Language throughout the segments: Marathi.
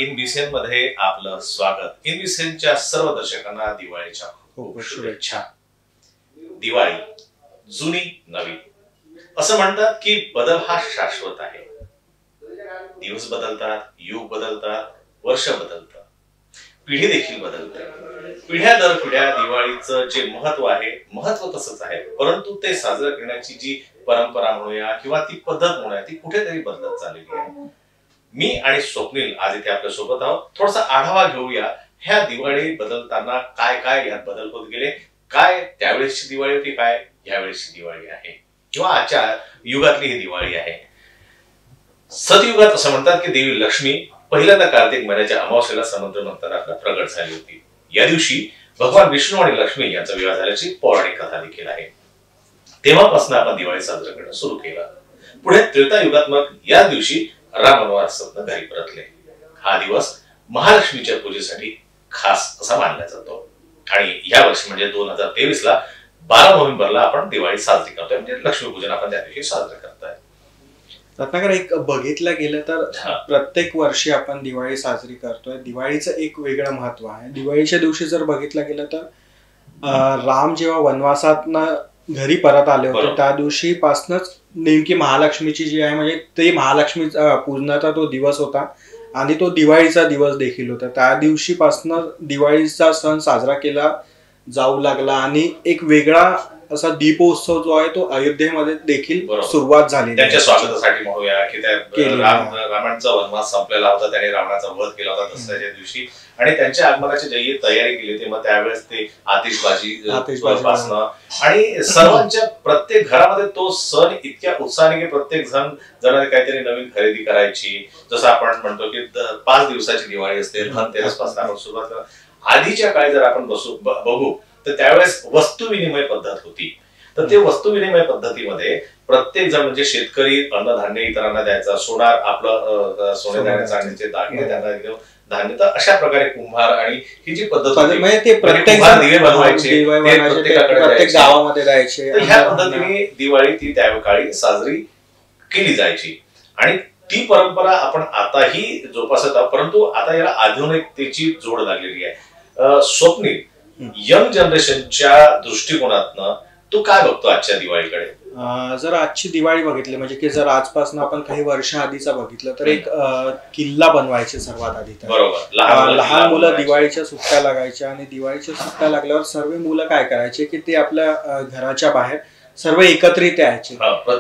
इनव्हिसेंट मध्ये आपलं स्वागत। इनव्हिसेंटच्या सर्व दर्शकांना दिवाळीच्या खूप शुभेच्छा। दिवाळी जुनी नवी असं म्हणतात की बदल हा शाश्वत आहे। दिवस बदलतात, युग बदलतात, वर्ष बदलतात, पिढी देखील बदलते। पिढ्या दर पिढ्या दिवाळीचं जे महत्व आहे, महत्व तसंच आहे, परंतु ते साजरा करण्याची जी परंपरा म्हणूया किंवा ती पद्धत म्हणूया ती कुठेतरी बदलत चाललेली आहे। मी आणि स्वप्नील आज इथे आपल्या सोबत आहोत। थोडासा आढावा घेऊया ह्या दिवाळी बदलताना काय काय यात बदल होत गेले, काय त्यावेळेसची दिवाळी होती, काय यावेळेसची दिवाळी आहे किंवा आजच्या युगातली ही दिवाळी आहे। सतयुगात असं म्हणतात की देवी लक्ष्मी पहिल्यांदा कार्तिक महिन्याच्या अमावस्येला समुद्र मंथनात प्रगट झाली होती। या दिवशी भगवान विष्णू आणि लक्ष्मी यांचा विवाह झाल्याची पौराणिक कथा देखील आहे। तेव्हापासून आपण दिवाळी साजरा करणं सुरू केलं। पुढे त्रेतायुगात मग या दिवशी राम वनवासातून घरी परतले। हा दिवस महालक्ष्मीच्या पूजेसाठी खास असा मानला जातो आणि या वर्षी म्हणजे 2023 ला 12 नोव्हेंबरला आपण दिवाळी साजरी करतोय, म्हणजे लक्ष्मीपूजन आपण त्या दिवशी साजरा करतोय। रत्नाकर, एक बघितलं गेलं तर प्रत्येक वर्षी आपण दिवाळी साजरी करतोय। दिवाळीचं एक वेगळं महत्व आहे। दिवाळीच्या दिवशी जर बघितलं गेलं तर राम जेव्हा वनवासातनं घरी परत आले होते त्या दिवशी पासूनच नेमकी महालक्ष्मीची जी आहे म्हणजे ते महालक्ष्मी पूजनाचा तो दिवस होता आणि तो दिवाळीचा दिवस देखील होता। त्या दिवशीपासून दिवाळीचा सण साजरा केला जाऊ लागला आणि एक वेगळा असा दीपोत्सव जो आहे तो अयोध्येमध्ये देखील सुरुवात झाली। त्यांच्या स्वागतासाठी म्हणूया की रामांचा वनवास संपलेला होता, त्याने रावणाचा वध केला होता दसऱ्याच्या दिवशी आणि त्यांच्या आगमनाची जी तयारी केली होती, मग त्यावेळेस ते आतिषबाजी पासणं आणि सर्वांच्या प्रत्येक घरामध्ये तो सण इतक्या उत्साहाने की प्रत्येक जण काहीतरी नवीन खरेदी करायची। जसं आपण म्हणतो की 5 दिवसाची दिवाळी असते, धनतेरस पासून आपण सुरुवात करतो। आधीच्या काळी जर आपण बघू तर त्यावेळेस वस्तू विनिमय पद्धत होती। तर ते वस्तू विनिमय पद्धतीमध्ये प्रत्येक जण म्हणजे शेतकरी अन्नधान्य इतरांना द्यायचा, सोनार आपलं सोने दागिने चांदीचे दागिने त्यांना देऊन धान्य, तर अशा प्रकारे कुंभार आणि ही जी पद्धत होती ते प्रत्येक दिवे बनवायचे प्रत्येक गावामध्ये द्यायचे। ह्या पद्धतीने दिवाळी ती त्याकाळी साजरी केली जायची आणि ती परंपरा आपण आताही जोपासत आहोत, परंतु आता याला आधुनिकतेची जोड लागलेली आहे। स्वप्नील, यंग जनरेशनच्या दृष्टिकोनातनं तू काय बघतो आजच्या दिवाळीकडे? जर आजची दिवाळी बघितली म्हणजे की जर आजपासून आपण काही वर्ष आधीचा बघितलं तर एक किल्ला बनवायचे सर्वात आधी। बरोबर, लहान मुलं दिवाळीच्या सुट्ट्या लागायच्या आणि दिवाळीच्या सुट्ट्या लागल्यावर सर्व मुलं काय करायचे की ते आपल्या घराच्या बाहेर सर्व एकत्रित यायचे।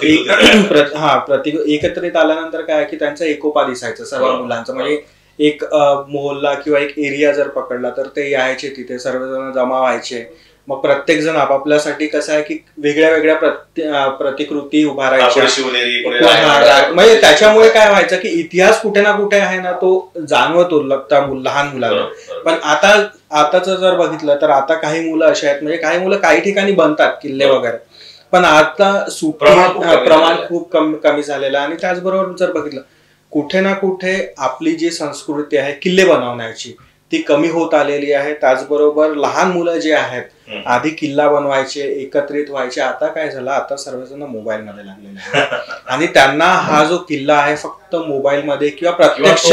एकत्रित आल्यानंतर काय की त्यांचा एकोपा दिसायचा सर्व मुलांचा, म्हणजे एक मोहल्ला किंवा एक एरिया जर पकडला तर ते यायचे, तिथे सर्वजण जमा व्हायचे। मग प्रत्येक जण आपापल्यासाठी कसं आहे की वेगळ्या वेगळ्या प्रतिकृती उभारायच्या, म्हणजे त्याच्यामुळे काय व्हायचं की इतिहास कुठे ना कुठे आहे ना तो जाणवतो लहान मुलांना। पण आताच जर बघितलं तर आता काही मुलं अशी आहेत, म्हणजे काही मुलं काही ठिकाणी बनतात किल्ले वगैरे, पण आता प्रमाण खूप कमी झालेलं आहे। आणि त्याचबरोबर जर बघितलं कुठे ना कुठे आपली जी संस्कृती आहे किल्ले बनवण्याची ती कमी होत आलेली आहे। त्याचबरोबर लहान मुलं जे आहेत आधी किल्ला बनवायचे, एकत्रित व्हायचे, आता काय झालं, आता सर्वजण मोबाईल मध्ये लागलेले आहेत आणि त्यांना हा जो किल्ला आहे फक्त मोबाईल मध्ये किंवा प्रत्यक्ष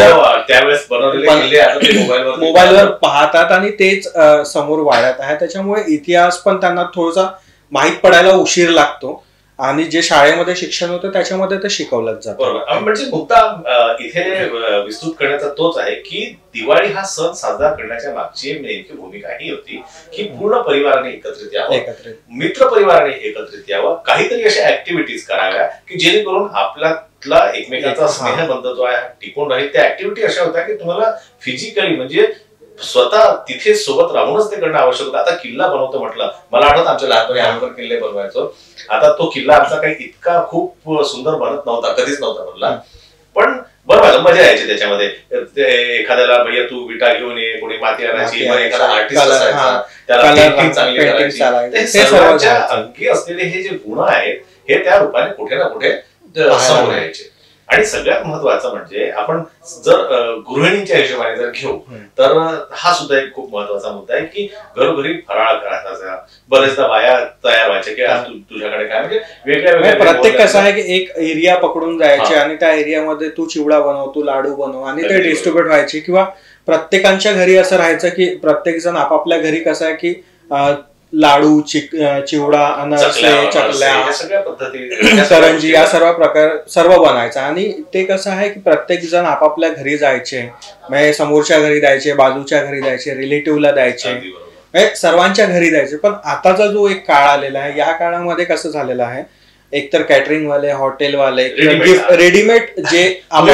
मोबाईलवर पाहतात आणि तेच समोर वाढत आहे। त्याच्यामुळे इतिहास पण त्यांना थोडासा माहित पडायला उशीर लागतो आणि जे शाळेमध्ये शिक्षण होतं त्याच्यामध्ये ते शिकवलंच जातं। बरोबर, म्हणजे मुद्दा इथे विस्तृत करण्याचा तोच आहे की दिवाळी हा सण साजरा करण्याच्या मागची नेमकी भूमिका ही होती की पूर्ण परिवाराने एकत्रित यावं, मित्र परिवाराने एकत्रित यावं, काहीतरी अशा ऍक्टिव्हिटीज कराव्या की जेणेकरून आपल्यातला एकमेकांचा स्नेहबंध जो आहे टिकून राहील। त्या ऍक्टिव्हिटी अशा होत्या की तुम्हाला फिजिकली म्हणजे स्वतः तिथे सोबत राहूनच ते करणं आवश्यक होतं। आता किल्ला बनवतो म्हटलं, मला आठवत आमच्या लहानपणी आम्ही पण किल्ले बनवायचो। आता तो किल्ला आमचा काही इतका खूप सुंदर बनत नव्हता, कधीच नव्हता बनला, पण बरं मजा यायची त्याच्यामध्ये। एखाद्याला भैया तू विटा घेऊन ये, कोणी माती आणायची, एखादा आर्टिस्ट असायचा त्याला पेंटिंग चांगली करायची। सर्वांच्या अंगी असलेले हे जे गुण आहेत हे त्या रूपाने कुठे ना कुठे समोर यायचे आणि सगळ्यात महत्वाचं म्हणजे आपण जर गृहिणींच्या हिशोबाने जर घेऊ तर हा सुद्धा एक खूप महत्वाचा मुद्दा आहे की घरोघरी फराळ करायचा. बरेचदा बाया तयार व्हायचे की आज तुझ्याकडे काय, म्हणजे वेगळ्या वेगळ्या प्रत्येक कसं आहे की एक एरिया पकडून जायचे आणि त्या एरियामध्ये तू चिवडा बनव, तू लाडू बनव आणि ते डिस्ट्रीब्युट व्हायचे. किंवा प्रत्येकांच्या घरी असं राहायचं की प्रत्येक जण आपापल्या घरी कसं आहे की लाडू, चिवडा, अनारसे, चकल्या, करंजी या सर्व प्रकार सर्व बनायचा. आणि ते कसं आहे की प्रत्येक जण आपापल्या घरी जायचे, म्हणजे समोरच्या घरी द्यायचे, बाजूच्या घरी द्यायचे, रिलेटिव्हला द्यायचे, सर्वांच्या घरी द्यायचे. पण आताचा जो एक काळ आलेला आहे, या काळामध्ये कसं झालेलं आहे, एकतर कॅटरिंग वाले, हॉटेल वाले, रेडीमेड जे आपण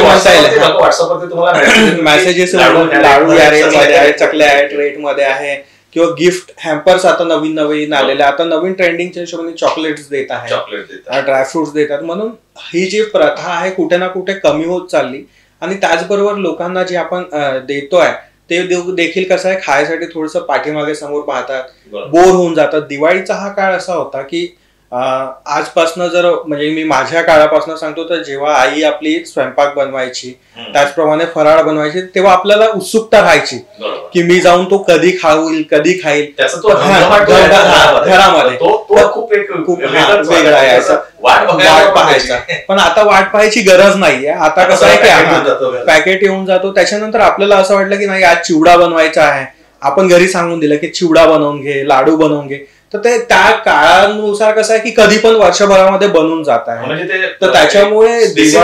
मेसेजेस, लाडू या रेट मध्ये आहे, चकल्या रेट मध्ये आहे, किंवा गिफ्ट हॅम्पर्स आता नवीन आलेले, आता नवीन ट्रेंडिंगच्या हिशोबाने चॉकलेट्स देत आहे, ड्रायफ्रुट्स देतात. म्हणून ही जी प्रथा आहे कुठे ना कुठे कमी होत चालली. आणि त्याचबरोबर लोकांना जे आपण देतोय ते देखील कसं आहे, खायसाठी थोडस पाठीमागे समोर पाहतात, बोर होऊन जातात. दिवाळीचा हा काळ असा होता की आजपासनं जर म्हणजे मी माझ्या काळापासून सांगतो तर जेव्हा आई आपली स्वयंपाक बनवायची, त्याचप्रमाणे फराळ बनवायची, तेव्हा आपल्याला उत्सुकता राहायची की मी जाऊन तो कधी खाईल घरामध्ये, खूप वेगळा आहे, वाट पाहायचा. पण आता वाट पाहायची गरज नाहीये. आता कसं आहे की पॅकेट येऊन जातो. त्याच्यानंतर आपल्याला असं वाटलं की नाही आज चिवडा बनवायचा आहे, आपण घरी सांगून दिलं की चिवडा बनवून घे, लाडू बनवून घे. तर ते त्या काळानुसार कसं आहे की कधी पण वर्षभरामध्ये बनून जात आहे. तर त्याच्यामुळे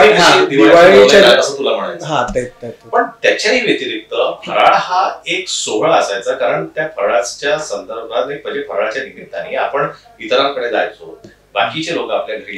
पण त्याच्याही व्यतिरिक्त फराळ हा एक सोहळा असायचा. कारण त्या फराळाच्या संदर्भात म्हणजे फराळाच्या निमित्ताने आपण इतरांकडे जायचो, बाकीचे लोक आपल्या घरी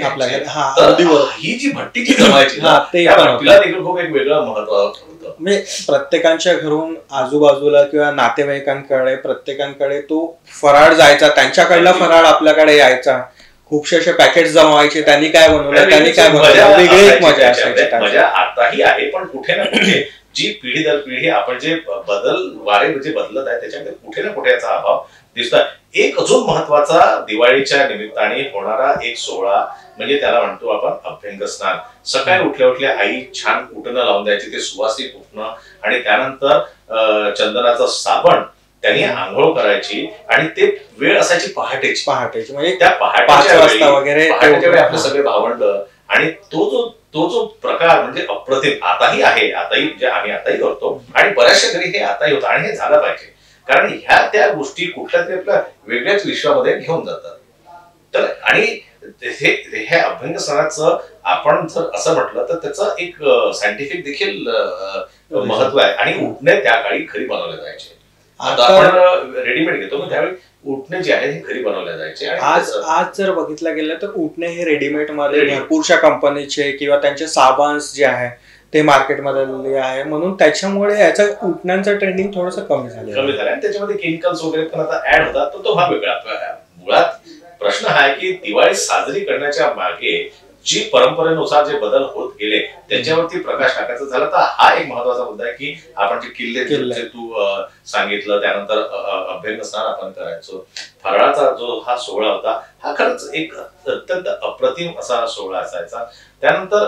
ही जी भट्टीची जमायची तिला देखील खूप एक वेगळं महत्व होतं. म्हणजे प्रत्येकांच्या घरून आजूबाजूला किंवा नातेवाईकांकडे प्रत्येकांकडे तो फराळ जायचा, त्यांच्याकडला फराळ आपल्याकडे यायचा. खूपशे असे पॅकेट जमावायचे, त्यांनी काय बनवलं, त्यांनी काय बनवलं, वेगळी एक मजा असायची. मजा आताही आहे, पण कुठे ना कुठे जी पिढी दर पिढी आपण जे वारे जे बदलत आहे त्याच्यामध्ये कुठे ना कुठे याचा अभाव दिसतोय. एक अजून महत्वाचा दिवाळीच्या निमित्ताने होणारा एक सोहळा म्हणजे त्याला म्हणतो आपण अभ्यंगस्नान. सकाळी उठल्या उठल्या आई छान उठणं लावून द्यायची, ते सुवासिक उठणं, आणि त्यानंतर चंदनाचं साबण त्यांनी आंघोळ करायची. आणि ते वेळ असायची पहाटेची म्हणजे त्या पहाटेच्या वेळी आपले सगळे भावंड, आणि तो जो प्रकार म्हणजे अप्रतिम आताही आहे, आताही जे आम्ही आताही करतो आणि बऱ्याचशा घरी हे आताही होतं. आणि हे झालं पाहिजे, कारण ह्या त्या गोष्टी कुठल्या तरी आपल्या वेगळ्याच विश्वामध्ये घेऊन जातात. तर आणि हे अभ्यंग सणाचं आपण जर असं म्हटलं तर त्याचं एक सायंटिफिक देखील महत्व आहे. आणि उठणे त्या काळी घरी बनवले जायचे. आता आपण रेडीमेड घेतो, पण त्यावेळी उठणे जे आहे हे घरी बनवले जायचे. आज जर बघितलं गेलं तर उठणे हे रेडीमेड मध्ये भरपूरशा कंपनीचे किंवा त्यांचे साबन्स जे आहे ते मार्केटमध्ये आहे. म्हणून त्याच्यामुळे याचं उठण्यांचं ट्रेंडिंग थोडंसं कमी झालं. आणि त्याच्यामध्ये केमिकल्स वगैरे पण आता ऍड होतात, तर तो हा वेगळा. मुळात प्रश्न हा आहे की दिवाळी साजरी करण्याच्या मागे जी परंपरेनुसार जे बदल होत गेले त्याच्यावरती प्रकाश टाकायचा झाला तर हा एक महत्वाचा मुद्दा आहे की आपण जे किल्ले तू सांगितलं, त्यानंतर अभ्यंग स्नान आपण करायचो, फराळाचा जो हा सोहळा होता हा खरंच एक अत्यंत अप्रतिम असा सोहळा असायचा. त्यानंतर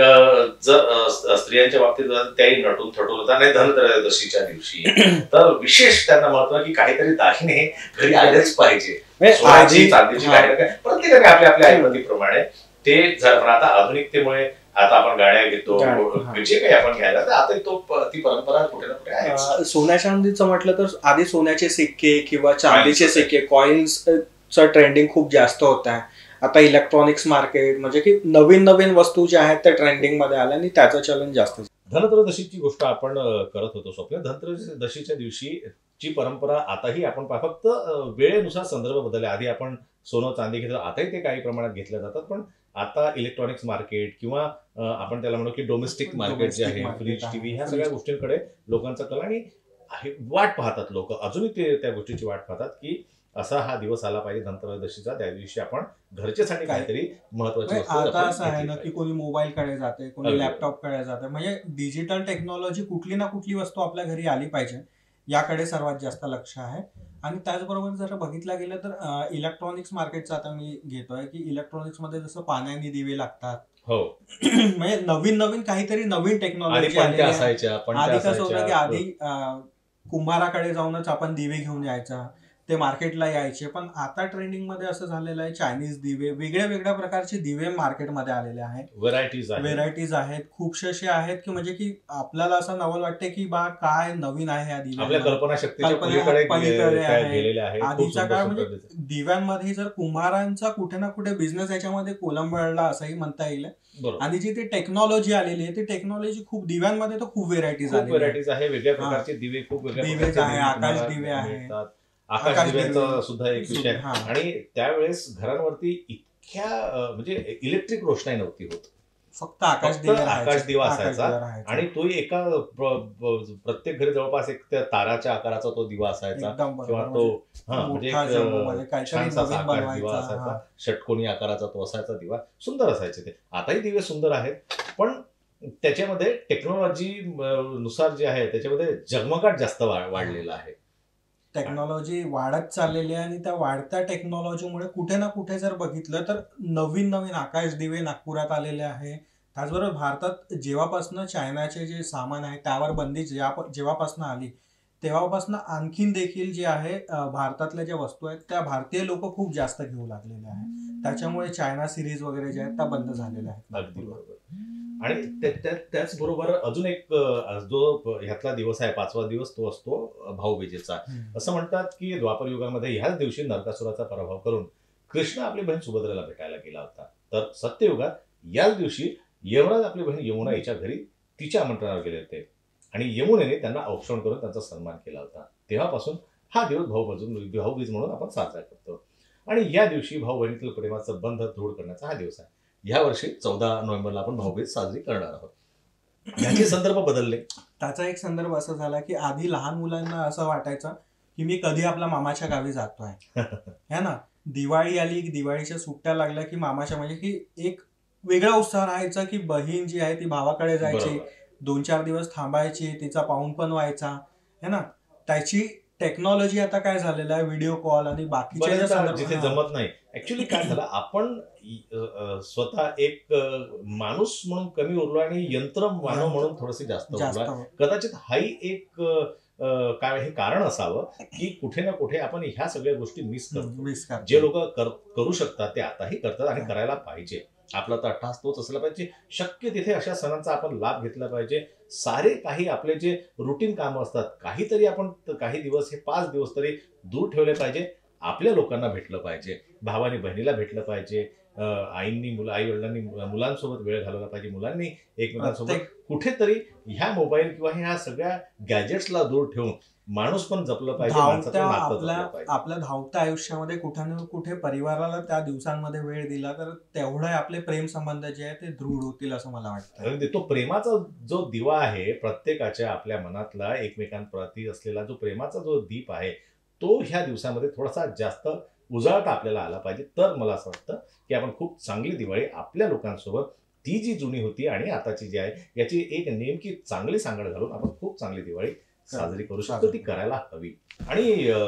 जर स्त्रियांच्या बाबतीत त्याही नटून थटून होता. आणि धनत्रयोदशीच्या दिवशी तर विशेष त्यांना महत्व की काहीतरी दागिने घरी आलेच पाहिजे, सोन्याची चांदीची दागिने प्रत्येकाने आपल्या आपल्या ऐपतीप्रमाणे ते. पण आता आधुनिकतेमुळे आता आपण गाड्या घेतो, जे काही आपण घ्यायला, तर आता ती परंपरा कुठे ना कुठे आहे. सोन्या चांदीचं म्हटलं तर आधी सोन्याचे सिक्के किंवा चांदीचे सिक्के, कॉइन्सचं ट्रेंडिंग खूप जास्त होत आहे. आता इलेक्ट्रॉनिक्स मार्केट म्हणजे की नवीन वस्तू ज्या आहेत त्या ट्रेंडिंग मध्ये आल्या आणि त्याचं चलन जास्त. धनत्रयोदशीची गोष्ट आपण करत होतो स्वप्न. धनत्रयोदशीच्या दिवशी ची परंपरा आताही आपण फक्त वेळेनुसार संदर्भ बदलले. आधी आपण सोनं चांदी घेतलं, आताही ते काही प्रमाणात घेतल्या जातात, पण आता इलेक्ट्रॉनिक्स मार्केट किंवा आपण त्याला म्हणू की डोमेस्टिक मार्केट जे आहे, फ्रीज, टीव्ही, ह्या सगळ्या गोष्टींकडे लोकांचा कल आणि वाट पाहतात. लोक अजूनही ते त्या गोष्टीची वाट पाहतात की असा हा दिवस आला पाहिजे धनत्रयोदशीचा, त्या दिवशी आपण घरच्यासाठी काहीतरी महत्वाची. आता असं आहे ना की कोणी मोबाईल कडे जाते, कोणी लॅपटॉप कडे जाते. म्हणजे डिजिटल टेक्नॉलॉजी कुठली ना कुठली वस्तू आपल्या घरी आली पाहिजे याकडे सर्वात जास्त लक्ष आहे. आणि त्याचबरोबर जर बघितलं गेलं तर इलेक्ट्रॉनिक्स मार्केटचं आता मी घेतोय की इलेक्ट्रॉनिक्स मध्ये जसं पाण्याने दिवे लागतात, हो. म्हणजे नवीन नवीन काहीतरी नवीन टेक्नॉलॉजी आली असायच्या. आधी कसं होतं की आधी कुंभाराकडे जाऊनच आपण दिवे घेऊन यायचा, ते मार्केटला यायचे. पण आता ट्रेंडिंग मध्ये असं झालेलं आहे, चायनीज दिवे, वेगळ्या वेगळ्या प्रकारचे दिवे मार्केटमध्ये आलेले आहेत. व्हेरायटीज आहेत, खूपशे असे आहेत की म्हणजे की आपल्याला असं नवल वाटते की बा काय नवीन आहे या दिव्या, पलीकडे आहे. आधीचा काळ म्हणजे दिव्यांमध्ये जर कुंभारांचा कुठे ना कुठे बिझनेस याच्यामध्ये कोलंबळला असंही म्हणता येईल. आणि जी ती टेक्नॉलॉजी आलेली आहे, ती टेक्नॉलॉजी खूप दिव्यांमध्ये तर खूप व्हेरायटीज आहे. वेगळ्या प्रकारचे दिवे, खूप दिवे आहे, आकाश दिवे आहेत, आकाश दिव्यांचा सुद्धा एक विषय. आणि त्यावेळेस घरांवरती इतक्या म्हणजे इलेक्ट्रिक रोषणाई नव्हती होत, फक्त आकाश दिवा असायचा. आणि तो एका प्रत्येक घरी जवळपास एक त्या ताराच्या आकाराचा तो दिवा असायचा, किंवा तो म्हणजे छानसा आकाश दिवा असायचा, षटकोनी आकाराचा तो असायचा दिवा. सुंदर असायचे ते. आताही दिवे सुंदर आहेत, पण त्याच्यामध्ये टेक्नॉलॉजी नुसार जे आहे त्याच्यामध्ये झगमगाट जास्त वाढलेला आहे. टेक्नॉलॉजी वाढत चाललेली आहे, आणि त्या वाढत्या टेक्नॉलॉजीमुळे कुठे ना कुठे जर बघितलं तर नवीन नवीन आकाश दिवे नागपुरात आलेले आहे. त्याचबरोबर भारतात जेव्हापासून चायनाचे जे सामान आहे त्यावर बंदी जेव्हापासून आली तेव्हापासून आणखीन देखील जे आहे भारतातल्या ज्या वस्तू आहेत त्या भारतीय लोक खूप जास्त घेऊ लागलेले आहेत. त्याच्यामुळे चायना सिरीज वगैरे ज्या आहेत त्या बंद झालेल्या आहेत. अगदी बरोबर. आणि त्याचबरोबर अजून एक जो ह्यातला दिवस आहे, 5वा दिवस, तो असतो भाऊबीजेचा. असं म्हणतात की द्वापर युगामध्ये ह्याच दिवशी नरकासुराचा पराभव करून कृष्ण आपली बहीण सुभद्रेला भेटायला गेला होता. तर सत्ययुगात याच दिवशी यमराज आपली बहीण यमुना हिच्या घरी तिच्या आमंत्रणावर गेले होते, आणि यमुनेने त्यांना औक्षण करून त्यांचा सन्मान केला होता. तेव्हापासून हा दिवस भाऊबीज म्हणून आपण साजरा करतो. आणि या दिवशी भाऊ बहिणीतील प्रेमाचं बंध दृढ करण्याचा हा दिवस आहे. या वर्षी 14 नोव्हेंबरला आपण भाऊबीज साजरी करणार आहोत. याचे संदर्भ बदलले. त्याचा एक संदर्भ असा झाला की आधी लहान मुलांना असं वाटायचं की मी कधी आपल्या मामाच्या गावी जातोय, है ना. दिवाळी आली की दिवाळीच्या सुट्ट्या लागल्या की मामाच्या, म्हणजे की एक वेगळा उत्साह राहायचा की बहीण जी आहे ती भावाकडे जायची, 2-4 दिवस थांबायची, तिचा पाहुण पण व्हायचा, है ना. त्याची टेक्नॉलॉजी आता काय झालेलं आहे, व्हिडिओ कॉल आणि बाकीच्या जिथे जमत नाही. ऍक्च्युली काय झालं, आपण स्वतः एक माणूस म्हणून कमी उरलो आणि यंत्र मानव म्हणून थोडंसं जास्त उरलो. कदाचित हाही एक काय हे कारण असावं की कुठे ना कुठे आपण ह्या सगळ्या गोष्टी मिस करतो. जे लोक करू शकतात ते आताही करतात, आणि करायला पाहिजे. आपला तर अट्टहास तोच असला पाहिजे. शक्य तिथे अशा सणांचा आपण लाभ घेतला पाहिजे. सारे काही आपले जे रुटीन कामं असतात, काहीतरी आपण काही दिवस, हे 5 दिवस तरी दूर ठेवले पाहिजे. आपल्या लोकांना भेटलं पाहिजे, भावानी बहिणीला भेटलं पाहिजे, आई वडिलांनी मुलांसोबत वेळ घालवला पाहिजे, मुलांनी एकमेकांसोबत कुठेतरी ह्या मोबाईल किंवा ह्या सगळ्या गॅजेट्सला दूर ठेवून माणूस पण जपलं पाहिजे. आपल्या धावत्या आयुष्यामध्ये कुठे ना कुठे परिवाराला त्या दिवसांमध्ये वेळ दिला तर तेवढे आपले प्रेम संबंध जे आहे ते दृढ होतील असं मला वाटतं. तो प्रेमाचा जो दिवा आहे, प्रत्येकाच्या आपल्या मनातला एकमेकांप्रती असलेला जो प्रेमाचा जो दीप आहे, तो ह्या दिवसामध्ये थोडासा जास्त उजाळता आपल्याला आला पाहिजे. तर मला असं वाटतं की आपण खूप चांगली दिवाळी आपल्या लोकांसोबत, ती जी जुनी होती आणि आताची जी आहे याची एक नेमकी चांगली सांगड घालून आपण खूप चांगली दिवाळी साजरी करू शकतो. ती करायला हवी. आणि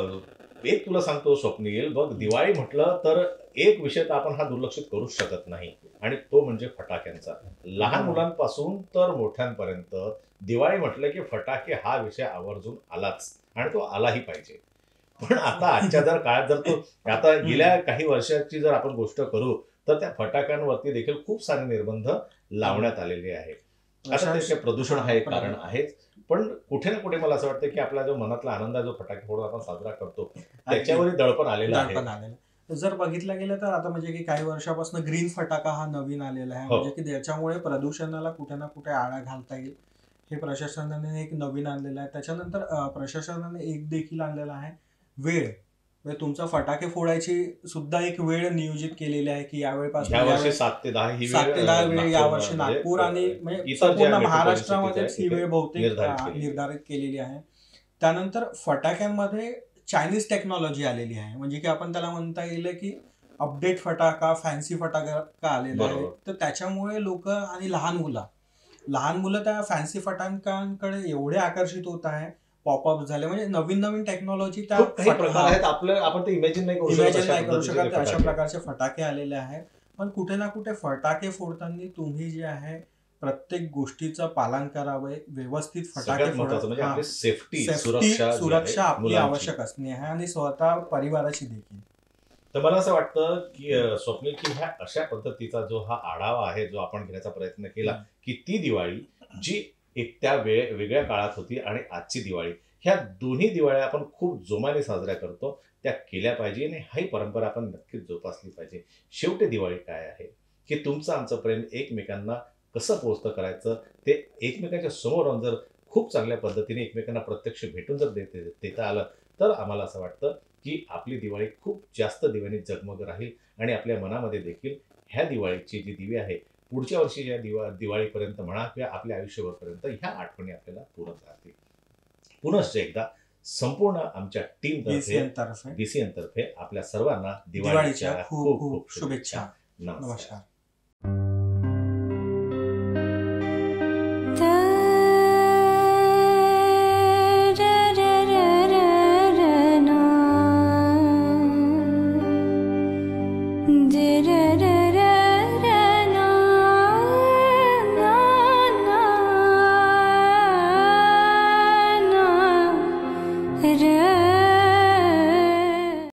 एक तुला सांगतो स्वप्नील, बघ, दिवाळी म्हटलं तर एक विषय तर आपण हा दुर्लक्षित करूच शकत नाही, आणि तो म्हणजे फटाक्यांचा. लहान मुलांपासून तर मोठ्यांपर्यंत दिवाळी म्हटलं की फटाके हा विषय आवर्जून आलाच, आणि तो आलाही पाहिजे. पण आता आजच्या जर काळात जर तो आता गेल्या काही वर्षाची जर आपण गोष्ट करू तर त्या फटाक्यांवरती देखील खूप सारे निर्बंध लावण्यात आलेले आहेत. आता त्याचे प्रदूषण हा एक कारण आहेच, पण कुठे ना कुठे मला असं वाटतं की आपला जो मनातला आनंद जो फटाके फोडून आपण साजरा करतो त्याच्यावरही दडपण आलेलं आहे. जर बघितलं गेलं तर आता म्हणजे की काही वर्षापासून ग्रीन फटाका हा नवीन आलेला आहे, म्हणजे की त्याच्यामुळे प्रदूषणाला कुठे ना कुठे आळा घालता येईल. हे प्रशासनाने एक नवीन आणलेलं आहे. त्याच्यानंतर प्रशासनाने एक देखील आणलेला आहे वेळ, म्हणजे तुमचा फटाके फोडायची सुद्धा एक वेळ नियोजित केलेली आहे की यावेळेपासून 7 ते 10 वेळ यावर्षी नागपूर आणि म्हणजे संपूर्ण महाराष्ट्रामध्येच ही वेळ बहुतेक निर्धारित केलेली आहे. त्यानंतर फटाक्यांमध्ये चायनीज टेक्नॉलॉजी आलेली आहे, म्हणजे की आपण त्याला म्हणता येईल की अपडेट फटाका, फॅन्सी फटाका आलेला आहे. तर त्याच्यामुळे लोक आणि लहान मुलं त्या फॅन्सी फटाक्यांकडे एवढे आकर्षित होत आहे. पॉपअप झाले, म्हणजे नवीन नवीन टेक्नॉलॉजी त्या प्रकार आहेत, आपण ते इमॅजिन नाही करू शकत अशा प्रकारचे फटाके आलेले आहेत. पण कुठे ना कुठे फटाके फोडताना तुम्ही जे आहे प्रत्येक गोष्टीचं पालन करावं, व्यवस्थित फटाके सगळ्यात महत्त्वाचं म्हणजे आपली सेफ्टी, सुरक्षा जी सुरक्षा आहे आपली मुलांची. आवश्यक असणे आहे आणि स्वतः परिवाराची देखील. तर मला असं वाटतं की स्वप्नील, की ह्या अशा पद्धतीचा जो हा आढावा आहे जो आपण घेण्याचा प्रयत्न केला, की ती दिवाळी जी एक त्या वेगळ्या काळात होती आणि आजची दिवाळी, ह्या दोन्ही दिवाळ्या आपण खूप जोमाने साजऱ्या करतो, त्या केल्या पाहिजे आणि ही परंपरा आपण नक्कीच जोपासली पाहिजे. शेवटी दिवाळी काय आहे, की तुमचं आमचं प्रेम एकमेकांना कसं पोहोचतं करायचं, ते एकमेकांच्या समोर राहून जर खूप चांगल्या पद्धतीने एकमेकांना प्रत्यक्ष भेटून जर देता आलं, तर आम्हाला असं वाटतं की आपली दिवाळी खूप जास्त दिव्याने जगमग राहील आणि आपल्या मनामध्ये देखील ह्या दिवाळीची जी दिवी आहे, पुढच्या वर्षीच्या दिवाळीपर्यंत म्हणा किंवा आपल्या आयुष्यभरपर्यंत ह्या आठवणी आपल्याला पुरत राहतील. पुनश्च एकदा संपूर्ण आमच्या टीमतर्फे, BCN तर्फे आपल्या सर्वांना दिवाळीच्या खूप खूप शुभेच्छा. नमस्कार. did